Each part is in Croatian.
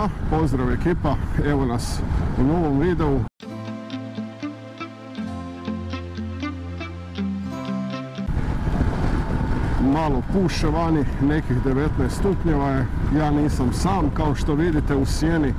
svima, pozdrav ekipa, evo nas u novom videu. Malo puše vani, nekih 19 stupnjeva je, ja nisam sam, kao što vidite u sjeni.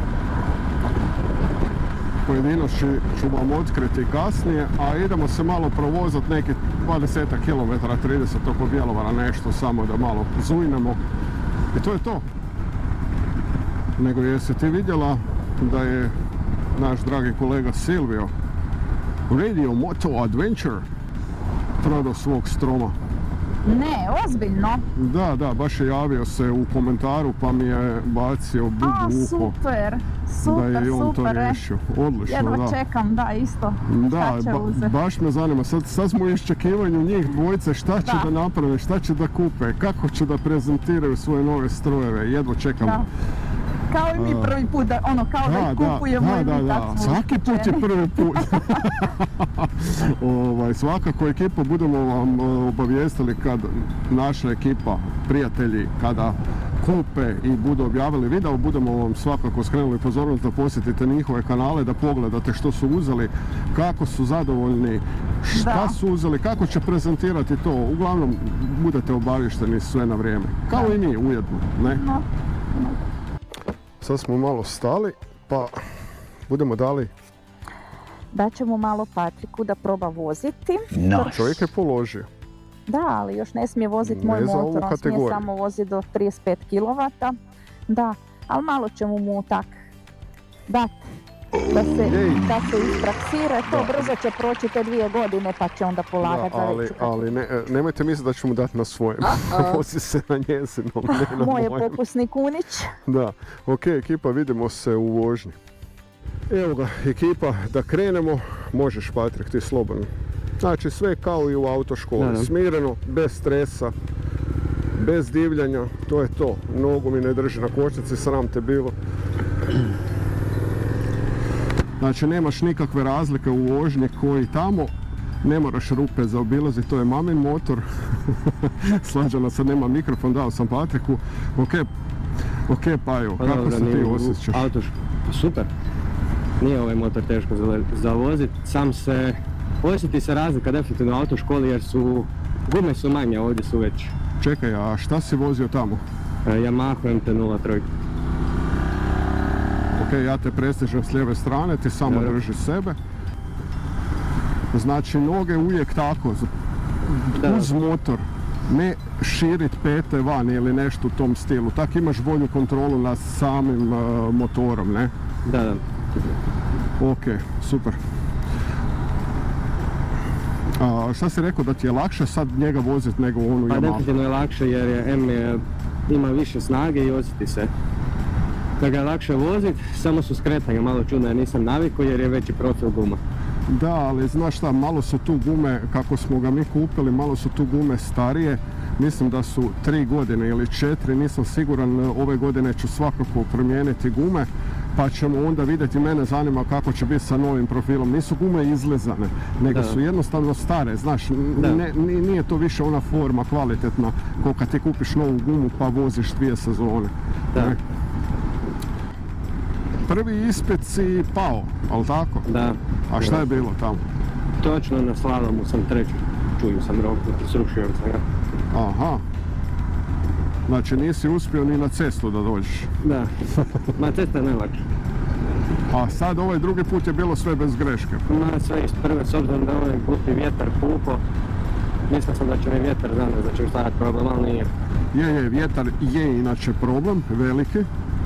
Pojedinačno ću vam otkriti kasnije, a idemo se malo provozati nekih 20 km, 30 oko Bjelovara, nešto samo da malo zujnemo. I to je to. Nego jesi ti vidjela da je naš dragi kolega Silvio Radio Moto Adventure prodao svog stroma? Ne, ozbiljno? Da, baš je javio se u komentaru pa mi je bacio bubu u uho. Super, da je on to riješio. Odlično, jedva da. čekam, da, isto. Da, baš me zanima. Sad smo u iščekivanju njih dvojice, šta će da naprave, šta će da kupe, kako će da prezentiraju svoje nove strojeve. Jedva čekam. Da. Kao i mi prvi put, kao da ih kupujemo i mi tako smo svaki put je prvi put. Svakako ekipa budemo vam obavijestili kad naša ekipa, prijatelji, kada kupe i budu objavili video, budemo vam svakako skrenuli pozornost da posjetite njihove kanale, da pogledate što su uzeli, kako su zadovoljni, šta su uzeli, kako će prezentirati to. Uglavnom budete obavješteni sve na vrijeme. Kao i mi ujedno, ne? Sad smo malo stali, pa budemo dali... Daćemo malo Patriku da proba voziti. Čovjek je položio. Da, ali još ne smije voziti moj motor, on smije samo voziti do 35 kW. Da, ali malo ćemo mu tak dati da se ispraksira. To brzo će proći te 2 godine pa će onda polagati. Ali nemojte misliti da ću mu dati na svojem. Vozi se na njezinom, ne na moj je mojem. pokusni kunić. Da, ok ekipa, vidimo se u vožnji. Evo ga ekipa, da krenemo, možeš Patrik ti slobodno. Znači sve kao i u autoškoli, smireno, bez stresa, bez divljanja, to je to. Nogu mi ne drži na kočnici, sram te bilo. Znači nemaš nikakve razlike u vožnji koji tamo, ne moraš rupe zaobilaziti, to je mamin motor. Slađana sad nema mikrofon, dao sam Patriku. Ok Paju, kako se ti osjećaš? Super. Nije ovaj motor teško za voziti, sam se osjeti se razlika definitivno u autoškoli jer gume su manje, ovdje su već. Čekaj, a šta si vozio tamo? Yamaha MT-03. Ok, ja te prestižem s lijeve strane, ti samo drži sebe. Znači noge uvijek tako, uz motor, ne širit pete van ili nešto u tom stilu, tako imaš bolju kontrolu nad samim motorom, ne? Da. Ok, super. Šta si rekao da ti je lakše sad njega voziti nego onu Yamaha? Pa definitivno je lakše jer ima više snage i osjeti se da ga je lakše voziti, samo su skretanja malo čudno jer nisam navikao jer je veći profil guma. Da, ali znaš šta, malo su tu gume, kako smo ga mi kupili, malo su tu gume starije. Mislim da su 3 godine ili 4, nisam siguran, ove godine ću svakako promijeniti gume. Pa ćemo onda vidjeti, mene zanima kako će biti sa novim profilom. Nisu gume izlezane, nego su jednostavno stare, znaš, nije to više ona forma kvalitetna kao kad ti kupiš novu gumu pa voziš 2 sezone. Prvi ispit si pao, ali tako? Da. A šta je bilo tamo? Točno na slalomu sam treći, čuju sam rok, srušio sam ga. Aha. Znači nisi uspio ni na cestu da dođeš? Da, ma cesta je najlakša. A sad ovaj drugi put je bilo sve bez greške? Ma sve iz prve, s obzirom da ovaj glupi vjetar puko, mislio sam da će mi vjetar danas, da će mi stajati problem, ali nije. Je, vjetar je inače problem, veliki.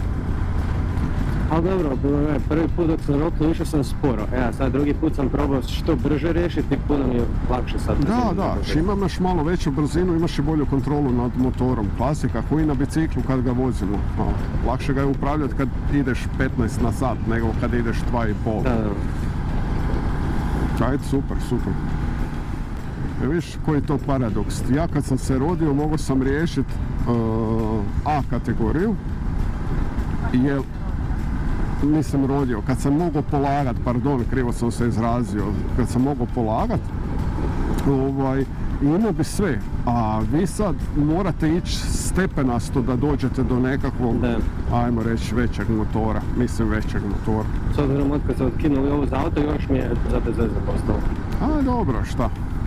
Ali dobro, prvi put dok sam roknuo išao sam sporo, a sad drugi put sam probao što brže riješiti, puno mi je lakše sad. Da, imaš malo veću brzinu, imaš i bolju kontrolu nad motorom, klasika, koji na biciklu kad ga vozimo. Lakše ga je upravljati kad ideš 15 na sat nego kad ideš 2,5. Da. Ajde, super. Viš koji je to paradoks. Ja kad sam se rodio mogao sam riješiti A kategoriju, jer nisam rodio, kad sam mogao polagat, pardon, krivo sam se izrazio, kad sam mogao polagat, imao bi sve, A vi sad morate ići stepenasto da dođete do nekakvog, ajmo reći, većeg motora. Mislim većeg motora. S obzirom od kad se otkinuli ovo za auto, još mi je za bez veze postalo. A dobro, šta?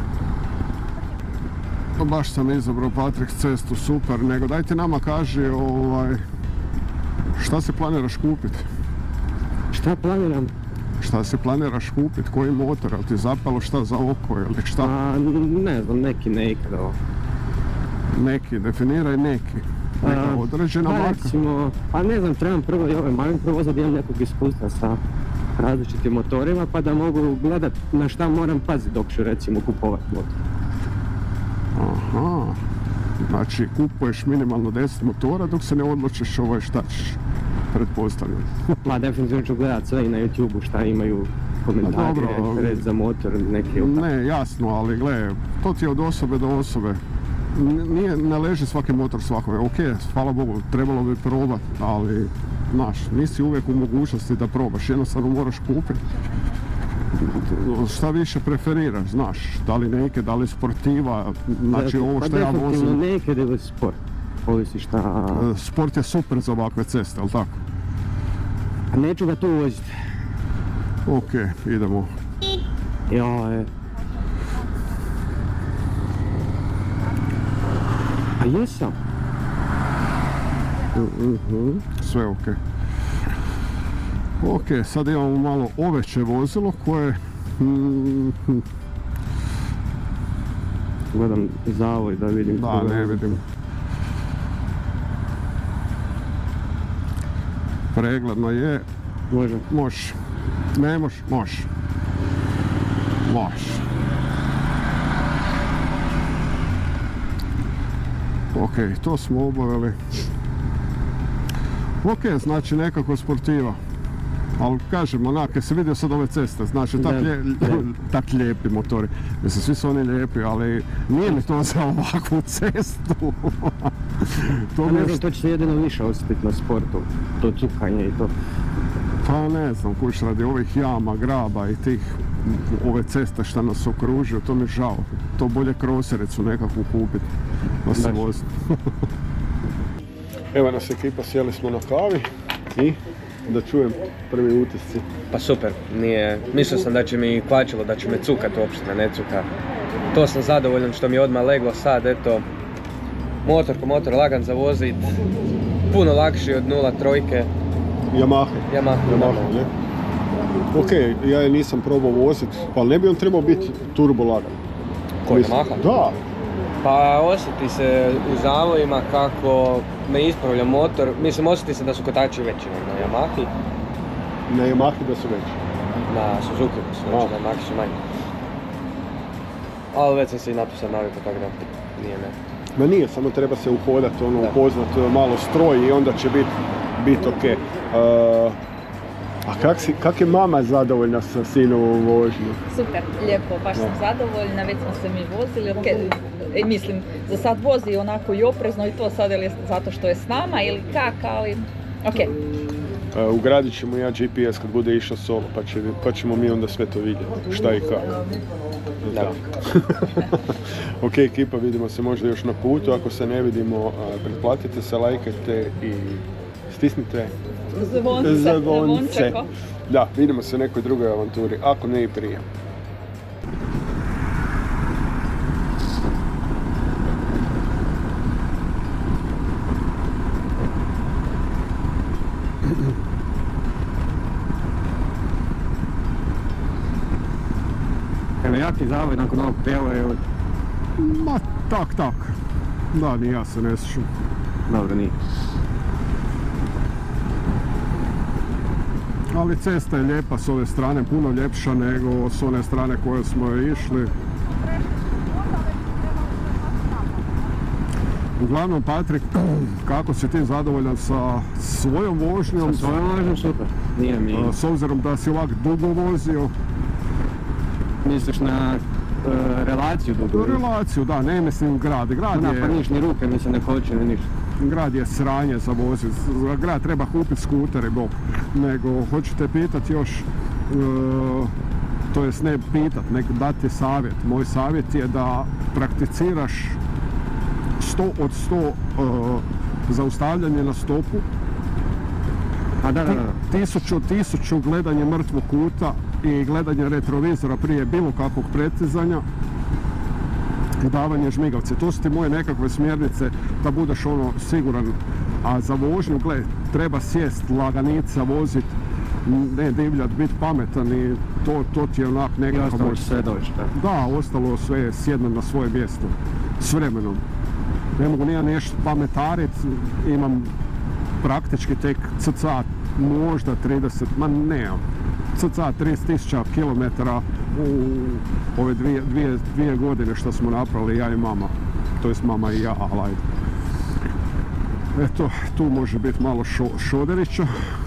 Baš sam izabrao, Patrik, cestu, super. Nego dajte nama kaži, šta se planiraš kupiti? Šta planiram? Šta se planiraš kupiti? Koji motor? Ali ti zapalo šta za oko ili šta? Ne znam, neki Naked ovo. Neki, definiraj neki. Neka određena marka. Recimo, ne znam, trebam prvo i ovaj provozati, imam nekog iskustva sa različitim motorima pa da mogu gledat na šta moram paziti dok ću recimo kupovati motor. Aha, znači kupuješ minimalno 10 motora dok se ne odlučiš šta ćeš, pretpostavljam. Ma definitivno ću gledat sve i na YouTube-u šta imaju komentari, red za motor, neki otak. Ne, jasno, ali gle, to ti je od osobe do osobe. Ne leži svaki motor svakome, ok, hvala Bogu, trebalo bi probat, ali znaš, nisi uvijek u mogućnosti da probaš, jednostavno moraš kupiti. Šta više preferiraš, znaš, da li neke, da li sportiva, znači ovo što ja vozim. Pa definitivno neke ili sport, ovisi šta... Sport je super za ovakve ceste, ali tako? A neću ga tu voziti. Ok, idemo. Joj. A jesam. Sve ok. Ok, sad imamo malo oveće vozilo koje... Gledam zavoj da vidim. Da, ne vidim. Pregledno je. Može. Može. Ne može, može. Može. Ok, to smo obavili. Ok, znači nekako sportiva. Ali kažem, onak, se vidio sad ove ceste, znači tak lijepi motori. Mislim, svi su oni lijepi, ali nije mi to za ovakvu cestu. To će se jedino više osjetiti na sportu, to cukanje i to. Pa ne znam, kuć radi ovih jama, graba i tih, ove ceste što nas okružuju, to mi je žao. To bolje krosericu nekakvu kupiti, da se vozi. Evo nas ekipa, sjeli smo na kavi i da čujem prvi utisci. Pa super, mislio sam da će mi kvačilo, da će me cukat, uopšte me ne cuka. To sam zadovoljan što mi je odmah leglo sad, eto, motor lagan za vozit, puno lakši od 0.3. Yamaha, ne? Ok, ja je nisam probao vozit, pa ne bi on trebao biti turbo lagan. Koji, Yamaha? Da. Pa osjeti se u zavojima kako me ispravlja motor, mislim osjeti se da su kotači veći na Yamahi. Na Yamahi da su veći? Na Suzuki da su veći, na Yamahi su manji. Ali već sam se i na to sad navikao, tako da nije me. Ma nije, samo treba se uhodat, upoznat malo stroj i onda će biti ok. A kak je mama zadovoljna sa sinovom vožnjom? Super, lijepo, baš sam zadovoljna, već smo se mi vozili, ok. Mislim, za sad vozi onako i oprezno i to sad ili zato što je s nama ili kak, ali ok. Ugradit ćemo ja GPS kad bude išao solo, pa ćemo mi onda sve to vidjeti, šta i kako. Da. Ok ekipa, vidimo se možda još na putu, ako se ne vidimo, pretplatite se, lajkajte i stisnite zvonce. Da, vidimo se u nekoj drugoj avanturi, ako ne i prije. Jaki zavoj nakon ovog prijeva je... Ma, tak. Da, ni ja se ne sjećam. Dobro, nije. Ali cesta je lijepa s ove strane, puno ljepša nego s one strane koje smo išli. Uglavnom, Patrik, kako si ti zadovoljan sa svojom vožnjom? Sa svojom vožnjom super, nije mi... S obzirom da si ovak dugo vozio. Misliš na relaciju dugo? Relaciju, da, ne mislim grad. Grad je... Pa niš ni ruke, mi se ne hoće, ni ništa. Grad je sranje za vozit, za grad treba kupiti skutere, nego hoću te pitat još, to jest ne pitat, nego dati savjet. Moj savjet je da prakticiraš 100 od 100 zaustavljanje na stopu, a da. 1000 gledanje mrtvog kuta i gledanje retrovizora prije bilo kakvog pretizanja i davanje žmigavce. To su ti moje nekakve smjernice da budeš ono siguran. A za vožnju, gle, treba sjest, laganica, vozit, ne divljat, biti pametan i to ti je onak nekako... I ostalo će sve doći, da, ostalo sve sjedno na svoje mjesto, s vremenom. Ne mogu nijem nešto pametarit, imam praktički tek cca možda 30, ma ne, cca 30.000 km u ove dvije godine što smo napravili ja i mama, to jest mama i ja, ali ajde. Eto, tu može biti malo šoderića.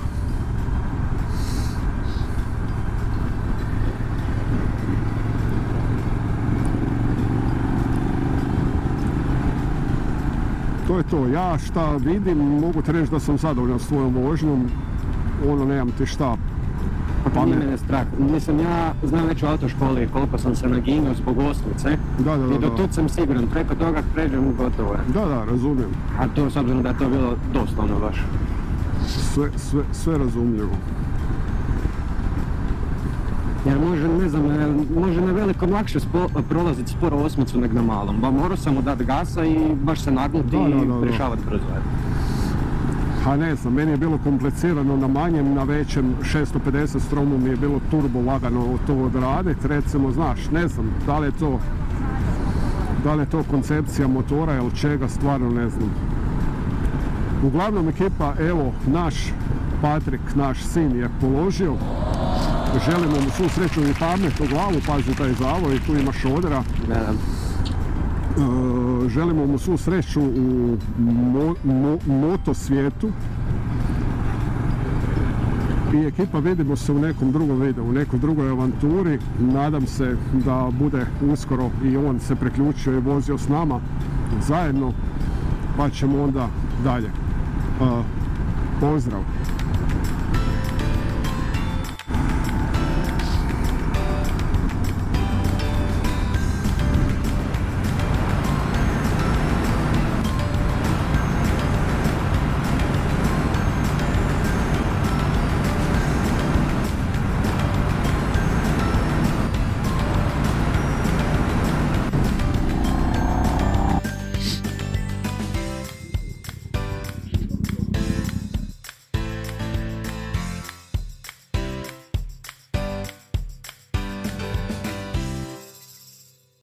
To je to, ja šta vidim, mogu ti reći da sam zadovoljan s svojom vožnjom, ono nemam ti šta. Pa nije mene strah, mislim ja znam već u autoškoli koliko sam se naginjao zbog osmice i do tud sam siguran, preko toga pređem gotovo je. Da, razumijem. A to s obzirom da je to bilo doslovno baš. Sve razumljivo. Jer može na velikom lakše prolaziti sporo osmicu nek na malom, ba morao sam mu dati gasa i baš se nagnuti i rješavati brzo. A ne znam, meni je bilo komplicirano na manjem, na većem 650 stromu mi je bilo turbo lagano to odraditi, recimo, znaš, ne znam, da li je to koncepcija motora ili čega, stvarno ne znam. Uglavnom ekipa, evo, naš Patrik, naš sin je položio, želimo mu svu sreću i pamet u glavu, pazi taj zavoj, tu ima šodera. Želimo mu svu sreću u moto svijetu i ekipa vidimo se u nekom drugom videu, u nekoj drugoj avanturi. Nadam se da bude uskoro i on se priključio i vozio s nama zajedno, pa ćemo onda dalje. Pozdrav!